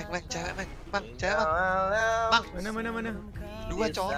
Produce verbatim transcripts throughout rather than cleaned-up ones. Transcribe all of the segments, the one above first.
Bang, cewek, Bang. Bang, cewek, Bang. Bang, Mana mana mana. dua cowok.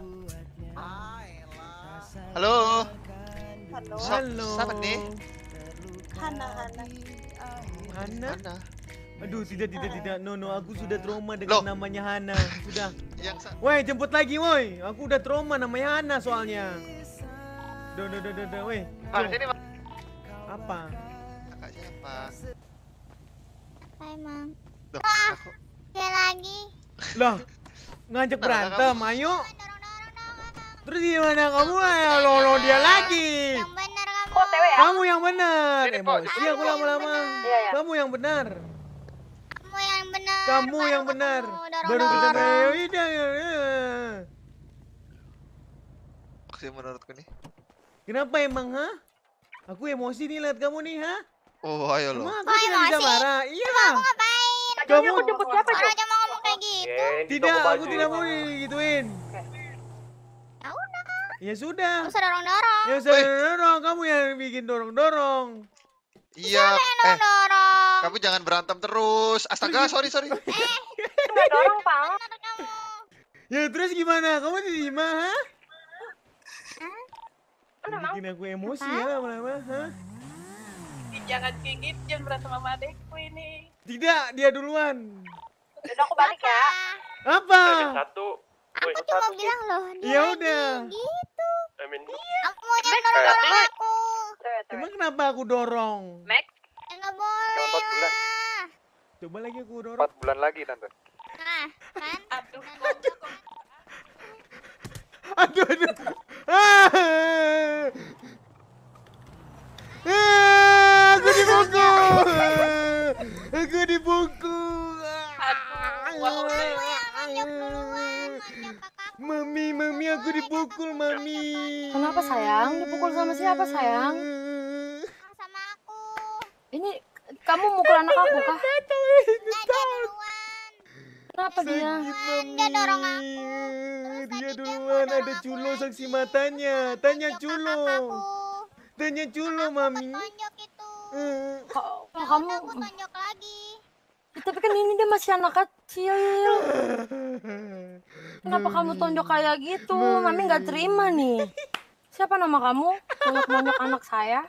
Halo. Halo. So, Halo. siapa nih? Hana, Hana. Hana? Mana? Aduh, tidak tidak tidak. No no, aku sudah trauma dengan Loh. namanya Hana. Sudah. Yang sa- Woi, jemput lagi, woi. Aku udah trauma namanya Hana soalnya. Do do do do do, woi. Bang, sini, Bang. Apa? Kakak siapa? Hai, Mang. Loh, Ah. aku Dia lagi. Lah, ngajak Nah, berantem, ayo. Dorong-dorong dong. Terus gimana kamu ya? Lolo dia lagi. Yang benar kamu. Kok cewek ya? Kamu yang benar. Sini, Po. Emosi aku lama-lama. Iya, iya. Kamu yang benar. Kamu yang benar. Kamu Baru yang benar. ketemu, Baru kita dorong-dorong. udah. maksudnya menurutku nih. Kenapa emang, ha? Aku emosi nih lihat kamu nih, ha? Oh, ayo lo. Emang aku Oh, tidak bisa emosi? marah. Iya. Kamu ngapain? Kamu Aku jemput siapa Orang tuh? aja mau ngomong kayak gitu. tidak, aku tidak mau digituin. Ya udah. Ya sudah. Kamu usah dorong-dorong. Ya sudah dorong, kamu yang bikin dorong-dorong. Iya, eh, Dorong-dorong. kamu jangan berantem terus. Astaga, sorry, sorry. Nggak dorong, Pang. Benar kamu. Ya terus gimana? Kamu terima, ha? Mana, Mang? Bikin aku emosi ya lama-lama, ha? Jangan kayak gitu, jangan berantem sama adekku ini. Tidak, dia duluan. Udah aku balik ya. Apa? Satu. Aku cuma bilang loh. Dia Ya lagi udah. Gitu. Amin. Kamu jangan dorong-dorong aku. Cewek, cewek. Emang kenapa aku dorong? Max, Ya nggak boleh Yang empat bulan. lah. Coba lagi aku dorong. Empat bulan lagi tante. Nah, kan? aduh. Aduh, aduh. Ah. Ah, aku dipukul. Aku dipukul. Aduh, Manjak duluan, manjak kakakku. Mami, mami, aku dipukul, mami. Kenapa sayang? Dipukul sama siapa sayang? Sama aku. Ini kamu mukul anak aku kah? Nah, dia duluan. Kenapa dia? Dia dorong aku. Dia duluan, ada culo saksi matanya. Tanya Manjak culo. kakakku. Tanya culo, mami. Tonjok itu. Eh, Kok Ya kamu? udah, aku tonjok lagi. Tapi kan ini dia masih anak kecil. Kenapa kamu tonjok kayak gitu? Mami nggak terima nih. Siapa nama kamu? Nonyok-nonyok anak saya.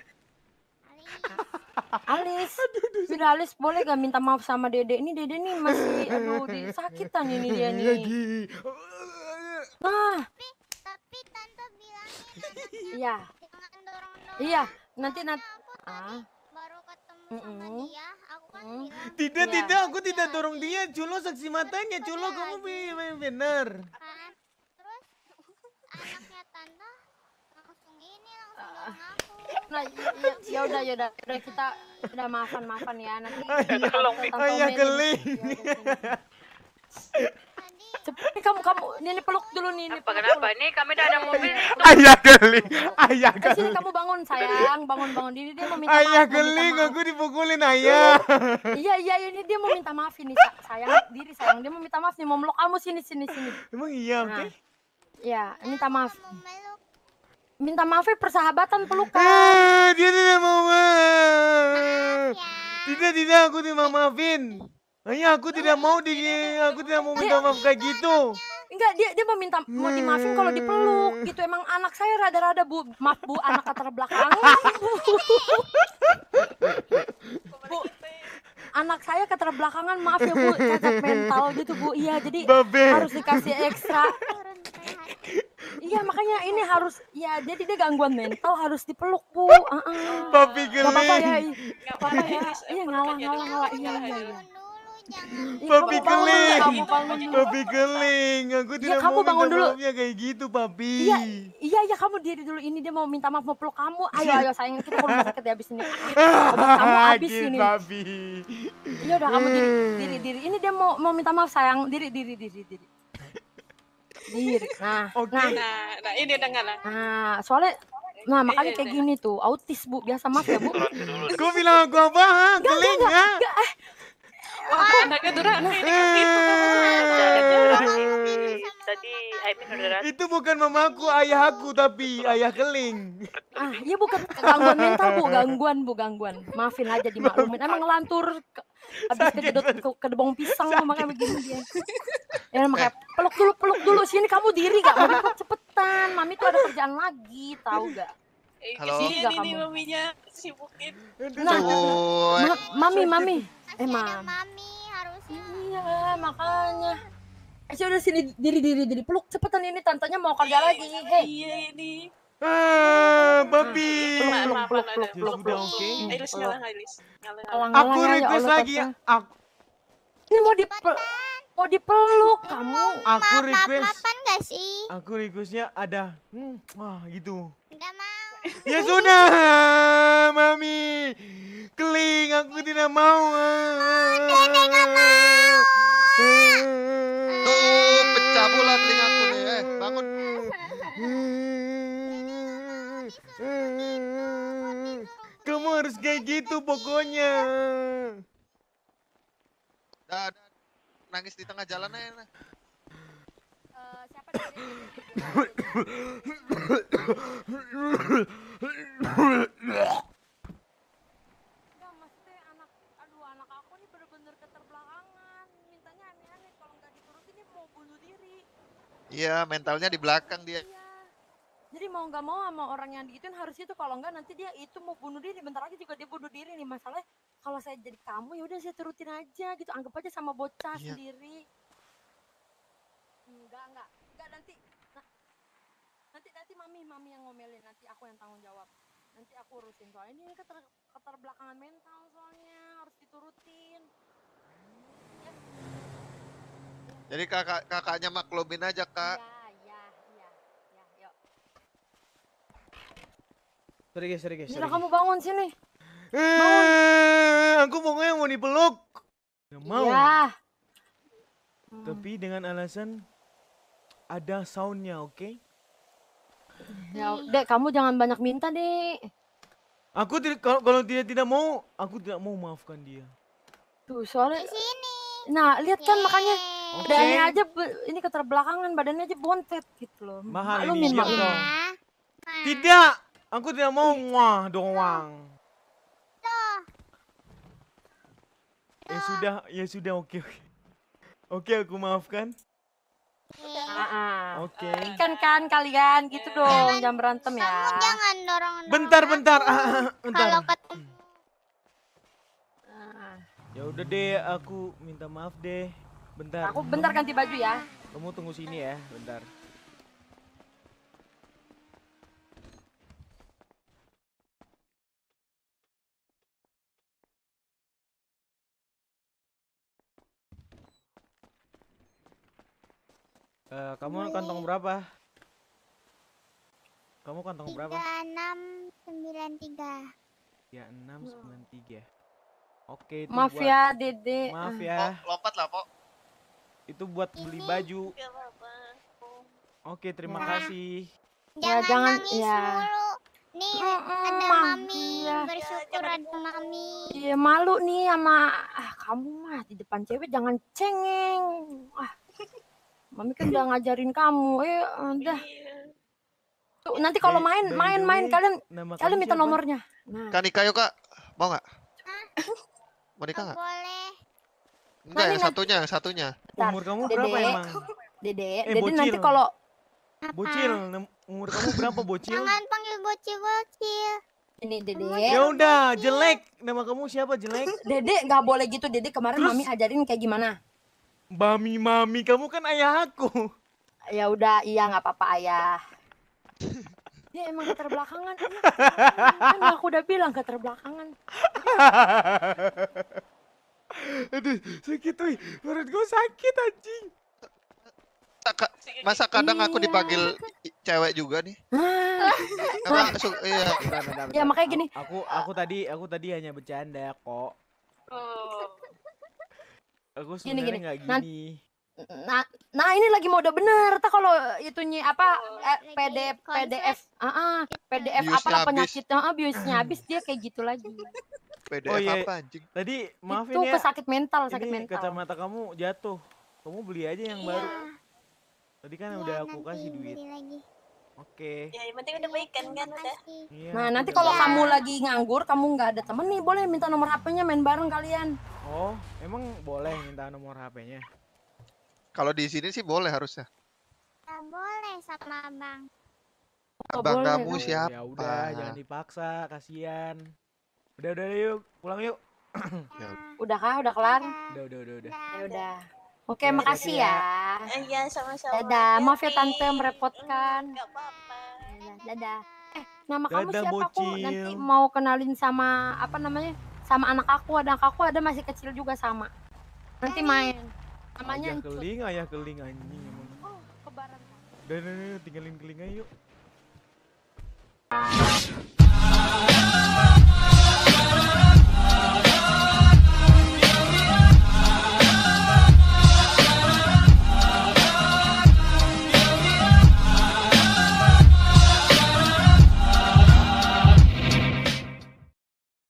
Alis. Bila Alis boleh gak minta maaf sama Dede? Ini Dede nih masih aduh di sakitan ini dia nih. Lagi. Nah, Tapi, tapi tante bilangin iya. jangan dorong-dorong. Iya, nanti nanti Aku ah. tadi baru ketemu sama Mm-mm. dia. Aku kan Mm. bilang Tidak, Iya. tidak, aku tidak dorong dia. Culo saksi matanya. Culo, kamu be- benar. kan. Terus anaknya tante langsung gini langsung dorong aku. Nah, ya, ya udah ya udah udah kita udah maafan maafan ya nanti. Ayah, Tante ayah Omelin. keling. Ya udah, sini. Tadi Cepet nih kamu kamu ini peluk dulu nih ini. Apa peluk kenapa? dulu. Nih kami udah ada mobil nih. Ayah keling. Ayah Eh, sini keling. kamu bangun sayang, bangun bangun ini dia mau minta Ayah maaf. mau minta keling, maaf. aku dipukulin ayah. Iya iya ini dia mau minta maaf ini Sa- sayang diri sayang dia mau minta maaf nih mau meluk kamu sini sini sini. Emang iya, oke? Nah, iya minta maaf. mau meluk. Minta maafnya persahabatan pelukan. Ah, dia tidak mau maaf. Ya. Tidak, tidak, aku tidak mau maafin. Ayah, aku tidak mau di, aku tidak mau minta maaf kayak gitu. Enggak dia dia mau minta mau dimaafin kalau dipeluk gitu emang anak saya rada-rada bu maaf bu anak latar belakang. Bu, anak saya keterbelakangan maaf ya bu cacat mental gitu bu iya jadi Babe. harus dikasih ekstra Turun prihatin. iya makanya ini harus ya jadi dia gangguan mental harus dipeluk bu uh -uh. Papi Gak apa-apa ya keling. gak apa-apa ya iya ngalah ngalah ngalah iya iya iya Turun dulu jangan. Ih, Papi kamu bangun, keling. kamu bangun dulu. Papi keling. Aku tidak kamu mau bangun minta dulu. maafnya kayak gitu, papi. Iya, iya, iya kamu diri dulu ini dia mau minta maaf mau peluk kamu. Ayo, ayo sayang kita ke rumah sakit ya habis ini. Obat kamu habis Sakit, ini. papi. Iya udah kamu diri, diri, diri. Ini dia mau mau minta maaf sayang. Diri, diri, diri, diri. Diri. Nah, Oke. nah, Nah, nah ini dengar lah. nah, soalnya nah makanya kayak gini tuh autis bu biasa maaf ya bu. Kau bilang aku apa, ha? Keling, ha? Enggak, eh, Wah, anaknya durang ini kan gitu. Tadi Aimin udah datang. Itu bukan mamaku, ayah aku, tapi ayah keling. ah, iya bukan gangguan mental bu, gangguan bu, gangguan. Maafin aja dimaklumin. Emang ngelantur, ke- Habis kejedot ke, ke debong pisang lo, makanya begini dia. Ya makanya peluk dulu, peluk dulu. Sini kamu diri gak? Mau dipeluk cepetan. Mami tuh ada kerjaan lagi, tahu gak? Eh, Halo? kesian Enggak, ini kamu. maminya sibukin. Nah, Cuy. ma- mami, mami. Eh, Masih ada mam. mami harusnya. Iya, makanya. Eh, sudah sini diri, diri, diri. Peluk cepetan ini tantenya mau kerja lagi. Hei. Iya ini. Ah, babi. Peluk, Ma- peluk, maafan peluk, ada. peluk, Ya peluk, sudah, peluk. oke. Ailis ngalah, Ailis. Ngalah, ngalah. Alang, Aku alang, ya request Allah, lagi. Tante. Aku, Ini mau dipel mau dipeluk kamu. aku Maaf, request. maafan gak sih? Aku requestnya ada. Hmm, wah gitu. Enggak mau. Ya sudah, mami. Keling, aku tidak mau. Nenek gak mau. Tuh, pecah pula telingaku nih. Eh, bangun. Kamu harus kayak gitu pokoknya. Dah, dah. Nangis di tengah jalan aja. Nah. Eh, siapa dari Enggak, maksudnya anak aduh anak aku nih bener-bener keterbelakangan. Mintanya aneh-aneh kalau nggak diturutin dia mau bunuh diri. Iya, mentalnya di belakang dia. Iya. Jadi mau nggak mau sama orang yang digituin harus itu, kalau nggak nanti dia itu mau bunuh diri. Bentar lagi juga dia bunuh diri nih. Masalahnya kalau saya jadi kamu ya udah saya turutin aja gitu. Anggap aja sama bocah Iya. sendiri. Enggak, enggak. Enggak nanti. Nah, nanti nanti mami mami yang ngomelin, nanti aku yang tanggung jawab. Nanti aku urusin soalnya ini keter, keterbelakangan mental soalnya harus diturutin. Ya. Jadi kakak kakaknya maklumin aja, Kak. Iya, iya, iya. Ya, yuk. Sorry guys, sorry guys. Mira, sorry, guys. kamu bangun sini. Eh, aku pokoknya mau dipeluk. Gak mau. Ya. Tapi dengan alasan ada soundnya, oke? Ya, Dek, kamu jangan banyak minta, Dek. Aku tidak kalau kalau dia tidak mau, aku tidak mau maafkan dia. Tuh, soalnya Di sini. nah, lihat kan makanya Oke. badannya aja be- ini keterbelakangan, badannya aja bontet gitu loh. Mahal Maklumin, ini, maklumin. dong. Ya. Tidak, aku tidak mau muah doang. Ya sudah, ya sudah, oke oke. Oke, aku maafkan. Ah, ah. Oke. Kan kan kalian gitu dong, jangan berantem ya. Kamu jangan dorong. Bentar, bentar. Ah, bentar. Kalau ketemu. Ah. Ya udah deh, aku minta maaf deh. Bentar. Aku bentar ganti baju ya. Kamu tunggu sini ya, bentar. Eh, kamu kantong berapa? Kamu kantong berapa? Tiga enam sembilan tiga. Ya enam sembilan tiga. Oke, itu Maaf buat- ya, Dede. Maaf Ah. ya. Po, lompat lah, Po. Itu buat beli baju. Gak apa-apa. Oke, terima Nah. kasih. Ya, Jangan jangan- nangis ya. mulu. Nih Mm-mm, ada Mam. mami. Iya. Bersyukur ada mami. Iya, malu nih sama ah, kamu mah di depan cewek jangan cengeng. Ah. Mami kan udah ngajarin kamu. Eh, udah. Iya. Tuh, nanti kalau By- main, by the main-main way, kalian Nama kalian kamu minta siapa? nomornya. Nah, Kak nikah yuk, Kak. Mau nggak? Mau nikah Oh, nggak? boleh. Enggak, Nanti, yang nanti. satunya, yang satunya. bentar. Umur kamu Dede. berapa emang? Dede, Eh, Dede nanti bocil. kalau Bocil, nem- umur kamu berapa bocil? Jangan panggil bocil-bocil. ini Dede, Ya udah, jelek. Nama kamu siapa jelek? Dede nggak boleh gitu. Dede kemarin Terus? Mami ajarin kayak gimana? Mami, mami, kamu kan ayah aku. Ya udah, iya nggak apa-apa ayah. Dia emang keterbelakangan. Iya, keterbelakangan. Kan aku udah bilang keterbelakangan. Aduh, sakit wih. Perut gue sakit anjing. Masa ka- Masa kadang aku Iya. dipanggil i- cewek juga nih? Ah, Emang su- iya. Bentar, bentar, Ya, bentar. makanya gini. Aku aku tadi aku tadi hanya bercanda kok. Oh. Aku Gini, sebenarnya gini. nggak Nan- gini. Nah, nah ini lagi mode bener. Tak kalau itunya apa eh, Lagi P D F P D F, konslet. ah, ah, P D F Biusnya apa habis. penyakitnya, ah, biusnya habis dia kayak gitu lagi. P D F Oh, iya. apa anjing? Tadi maafin Itu ya. kesakit mental, sakit Ini mental. kacamata kamu jatuh. Kamu beli aja yang baru. Tadi kan Iya, udah aku nanti kasih duit. beli lagi. Oke. Ya, yang penting udah baikan kan Terima udah. kasih. Iya, Nah, aku nanti udah kalau beli. kamu lagi nganggur, kamu nggak ada temen nih, boleh minta nomor H P-nya main bareng kalian. Oh, emang boleh minta nomor H P-nya? Kalau di sini sih boleh harusnya. Nggak boleh sama abang. Nggak Abang boleh, kamu kan? siapa? Ya udah, jangan dipaksa, kasihan. Udah udah yuk, pulang yuk. Ya Udah kah? Udah kelar? Udah udah udah udah. Ya udah. Oke, Ya, makasih hati-hati ya. ya. Iya, sama-sama. Dadah. Maaf ya Hati-hati. tante merepotkan. Nggak apa-apa. Dadah. Dadah. Eh, nama kamu Dadah, siapa? Aku bocil. nanti mau kenalin sama apa namanya? Sama anak aku. Ada anak aku ada masih kecil juga sama. Nanti main. Namanya Ayah Encut. keling, ayah keling anjing emang. Oh, kebaran. Udah udah udah, tinggalin keling aja yuk.